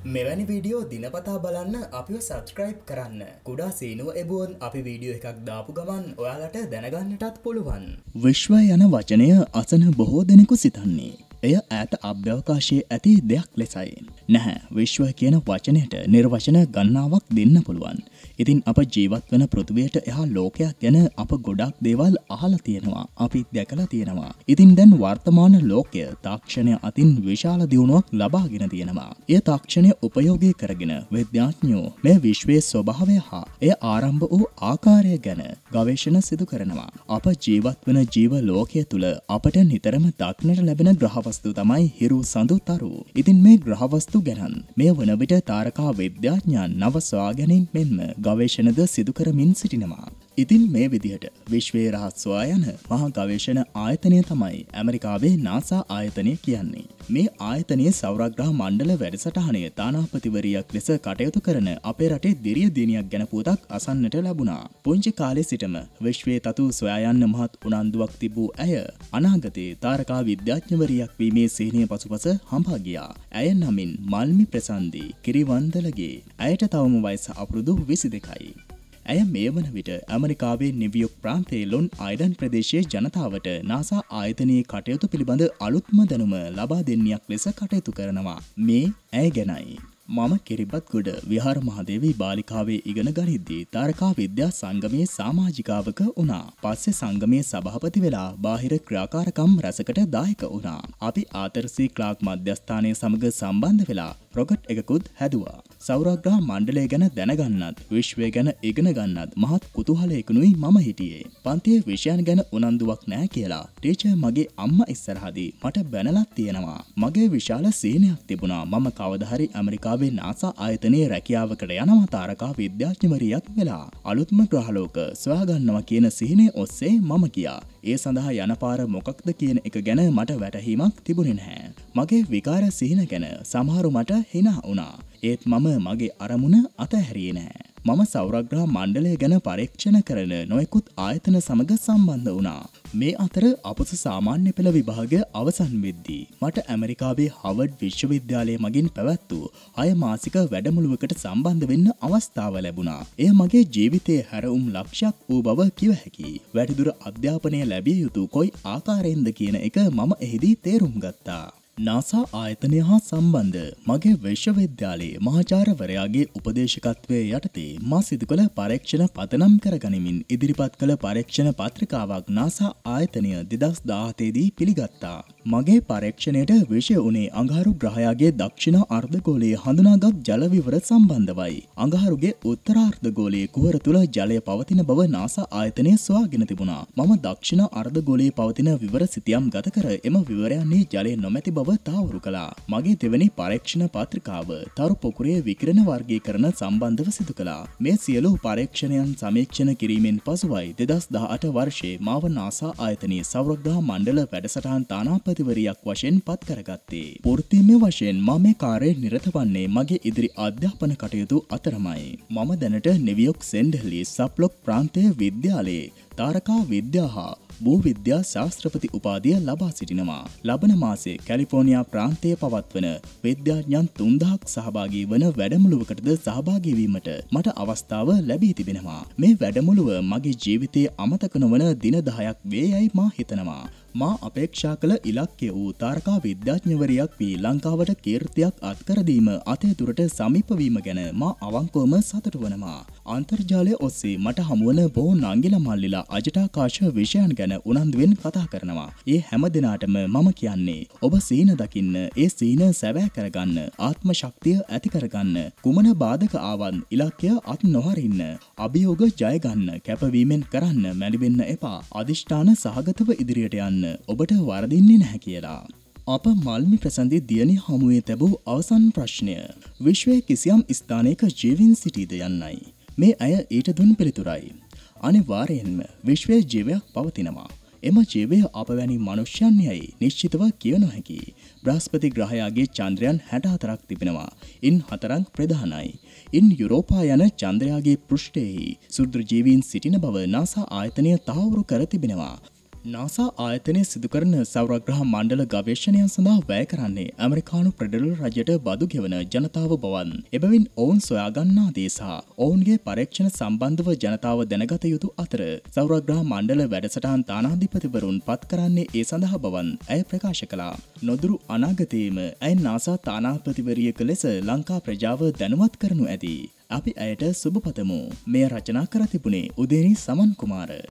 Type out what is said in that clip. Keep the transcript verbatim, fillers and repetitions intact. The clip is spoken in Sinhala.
මෙවැනි වීඩියෝ දිනපතා බලන්න අපිව සබස්ක්‍රයිබ් කරන්න. කුඩා සීනුව එබුවොත් අපි වීඩියෝ එකක් දාපු ගමන් ඔයාලට දැනගන්නටත් පුළුවන්. විශ්වය යන වචනය අසන බොහෝ දෙනෙකු සිතන්නේ එය ඈත අභ්‍යවකාශයේ ඇති දෙයක් ලෙසයි. නැහැ, විශ්වය කියන වචනයට නිර්වචන ගණනාවක් දෙන්න පුළුවන්. ඉතින් අප ජීවත් වන පෘථිවියට එහා ලෝකයක් ගැන අප ගොඩක් දේවල් අහලා තියෙනවා, අපි දැකලා තියෙනවා. ඉතින් දැන් වර්තමාන ලෝකය තාක්ෂණය අතින් විශාල දියුණුවක් ලබාගෙන තියෙනවා. ඒ තාක්ෂණය උපයෝගී කරගෙන විද්‍යාඥයෝ මේ විශ්වයේ ස්වභාවය හා එය ආරම්භ වූ ආකාරය ගැන ගවේෂණ සිදු කරනවා. අප ජීවත් වන ජීව ලෝකය තුල අපට නිතරම දක්නට ලැබෙන ග්‍රහවස්තු තමයි හිරු, සඳු, තරු. ඉතින් මේ ග්‍රහවස්තු ගැන මේ වන විට තාරකා විද්‍යාඥයන් නව සොයාගැනීම් මෙන්ම ගවේෂණද සිදු කරමින් සිටිනවා. ඉතින් මේ විදිහට විශ්වයේ රහස් සොයා යන මහා ගවේෂණ ආයතනය තමයි ඇමරිකාවේ නාසා ආයතනය කියන්නේ. මේ ආයතනයේ සෞරග්‍රහ මණ්ඩල වැඩසටහනේ තානාපතිවරියක් ලෙස කටයුතු කරන අපේ රටේ දිරිය දිනියක් ගැන පුවතක් අසන්නට ලැබුණා. පුංචි කාලේ සිටම විශ්වයේ තතු සොයා යන්න මහත් උනන්දුවක් තිබූ ඇය අනාගතයේ තාරකා විද්‍යාඥවරියක් වීමේ සිහිනය පසුපස හඹා ගියා. ඇය නමින් මල්මි ප්‍රසන්දි කිරිවන්දලගේ. ඇයට තවම වයස අවුරුදු විසි දෙකයි. ඇය මේ වන විට ඇමරිකාවේ නිව්යෝක් ප්‍රාන්තයේ ලොන් අයිලන්ඩ් ප්‍රදේශයේ ජනතාවට නාසා ආයතනයේ කටයුතු පිළිබඳ අලුත්ම දැනුම ලබා දෙන්නියක් ලෙස කටයුතු කරනවා. මේ ඇය ගැනයි. මම කිරිබත්ගොඩ විහාර මහදේවී බාලිකාවේ ඉගෙන ගනිද්දී තාරකා විද්‍යා සංගමයේ සමාජිකාවක වුණා. පස්සේ සංගමයේ සභාපති වෙලා බාහිර ක්‍රියාකාරකම් රැසකට දායක වුණා. අපි ආතර් සී ක්ලාක් මධ්‍යස්ථානයේ සමග සම්බන්ධ වෙලා රොකට් එකකුත් හැදුවා. සෞරග්‍රහ මණ්ඩලය ගැන දැනගන්නත් විශ්වය ගැන ඉගෙන ගන්නත් මහත් කුතුහලයකුනුයි මම හිටියේ. පන්තියේ විෂයන් ගැන උනන්දුවක් නැහැ කියලා ටීචර් මගේ අම්මා ඉස්සරහදී මට බැනලා තියෙනවා. මගේ විශාල සීනයක් තිබුණා. මම කවදා හරි ඇමරිකාවේ නාසා ආයතනයේ රැකියාවකට යනවා තාරකා විද්‍යාඥවරියක් වෙලා. අලුත්ම ග්‍රහලෝක සොයා ගන්නවා කියන සිහිනය ඔස්සේ මම ගියා. ඒ සඳහා යන පාර මොකක්ද කියන එක ගැන මට වැටහීමක් තිබුණේ නැහැ. මගේ විකාර සිහින ගැන සමහරු මට හිනා වුණා. ඒත් මම මගේ අරමුණ අතහැරියේ නැහැ. මම සෞරග්‍රහ මණ්ඩලය ගැන පරීක්ෂණ කරන නොයෙකුත් ආයතන සමග සම්බන්ධ වුණා. මේ අතර අපොස සාමාන්‍ය පෙළ විභාගය අවසන් වෙද්දී මට ඇමරිකාවේ හවර්ඩ් විශ්වවිද්‍යාලය මගින් පැවැත් වූ හය මාසික වැඩමුළුවකට සම්බන්ධ වෙන්න අවස්ථාව ලැබුණා. එය මගේ ජීවිතයේ හැරවුම් ලක්ෂයක් වූ බව කිව හැකියි. වැඩිදුර අධ්‍යාපනය ලැබිය යුතු කොයි ආකාරයෙන්ද කියන එක මම එහිදී තේරුම් ගත්තා. නාසා ආයතනය හා සම්බන්ධ මගේ විශ්වවිද්‍යාලයේ මහාචාර්යවරයාගේ උපදේශකත්වයේ යටතේ මා සිදු කළ පරීක්ෂණ පදනම් කරගනිමින් ඉදිරිපත් කළ පරීක්ෂණ පත්‍රිකාවක් නාසා ආයතනය දෙදහස් දාහතේ දී පිළිගත්තා. මගේ පරීක්ෂණයට විෂය වුණේ අඟහරු ග්‍රහයාගේ දක්ෂිණ අර්ධගෝලයේ හඳුනාගත් ජල විවර සම්බන්ධවයි. අඟහරුගේ උත්තර අර්ධගෝලයේ කුහර තුල ජලය පවතින බව නාසා ආයතනය සොයාගෙන තිබුණා. මම දක්ෂිණ අර්ධගෝලයේ පවතින විවර සිතියම් ගත කර එම විවරයන්හි ජලය නොමැති බව තාවුරු කළා. මගේ දෙවැනි පරීක්ෂණ පත්‍රිකාව තරු පොකුරේ විකිරණ වර්ගීකරණ සම්බන්ධව සිදු කළා. මේ සියලු පරීක්ෂණයන් සමීක්ෂණ කිරීමෙන් පසුවයි දෙදහස් දහඅට වර්ෂයේ මාව නාසා ආයතනයේ සෞරග්‍රහ මණ්ඩල වැඩසටහන් තානාපතිවරියක් වශයෙන් පත් කරගත්තේ. වෘත්තීය වශයෙන් මම මේ කාර්යයේ නිරත වන්නේ මගේ ඉදිරි අධ්‍යාපන කටයුතු අතරමයි. මම දැනට නිව්යෝක් සෙන්ඩර්ලි සබ්ලොක් ප්‍රාන්තීය විද්‍යාලයේ තාරකා විද්‍යා හා භූ විද්‍යා ශාස්ත්‍රපති උපාධිය ලබා සිටිනවා. ලබන මාසයේ කැලිෆෝනියා ප්‍රාන්තයේ පවත්වන විද්‍යාඥයන් තුන්දහක් සහභාගී වන වැඩමුළුවකටද සහභාගී වීමට මට අවස්ථාව ලැබී තිබෙනවා. මේ වැඩමුළුව මගේ ජීවිතයේ අමතක නොවන දින දහයක් වේ යයි මා හිතනවා. මා අපේක්ෂා කළ ඉලක්කය වූ තාරකා විද්‍යාඥවරියක් වී ලංකාවට කීර්තියක් අත්කරදීම අතේ දුරට සමීප වීම ගැන මා අවංකවම සතුටු වනවා. අන්තර්ජාලය ඔස්සේ මට හමුවන බොහෝ නංගිලා මල්ලිලා අජටාකාශ විෂයන් ගැන උනන්දුවෙන් කතා කරනවා. ඒ හැම දිනාටම මම කියන්නේ ඔබ සීන දකින්න, ඒ සීන සැවෑ කරගන්න, ආත්ම ශක්තිය ඇති කරගන්න, කුමන බාධක ආවත් ඉලක්කය අත් නොහරින්න, අභියෝග ජය ගන්න, කැපවීමෙන් කරන්න, මැලිවෙන්න එපා, අදිෂ්ඨාන සහගතව ඉදිරියට යන්න, ඔබට වරදින්නේ නැහැ කියලා. අප මල්මි ප්‍රසන්දි දියණිය හමුවේ තැබූ අවසන් ප්‍රශ්නය විශ්වයේ කිසියම් ස්ථානයක ජීවීන් සිටීද යන්නයි. මේ අය ඊට දුන් පිළිතුරයි. අනිවාර්යෙන්ම විශ්වයේ ජීවයක් පවතිනවා. එම ජීවය අප වැනි මනුෂ්‍යයන් යයි නිශ්චිතව කිව නොහැකි. බ්‍රහස්පති ග්‍රහයාගේ චන්ද්‍රයන් හැට හතරක් තිබෙනවා. ඉන් හතරක් ප්‍රධානයි. ඉන් යුරෝපා යන චන්ද්‍රයාගේ පෘෂ්ඨයෙහි සුද්‍ර ජීවීන් සිටින බව නාසා ආයතනය තහවුරු කර තිබෙනවා. නාසා ආයතනය සිදු කරන සෞරග්‍රහ මණ්ඩල ගවේෂණයන් සඳහා වැය කරන්නේ ඇමරිකානු ෆෙඩරල් රජයට බදු ගෙවන ජනතාව බවත් එබැවින් ඔවුන් සොයාගන්නා දේ සහ ඔවුන්ගේ පරීක්ෂණ සම්බන්ධව ජනතාව දැනගත යුතු අතර සෞරග්‍රහ මණ්ඩල වැඩසටහන් තානාධිපතිවරුන් පත් කරන්නේ ඒ සඳහා බවත් ඇය ප්‍රකාශ කළා. නොදුරු අනාගතයේම ඇය නාසා තානාපතිවරියක ලෙස ලංකා ප්‍රජාව දැනුවත් කරනු ඇති. අපි ඇයට සුබ පතමු. මෙය රචනා කර තිබුණේ උදේනි සමන් කුමාර.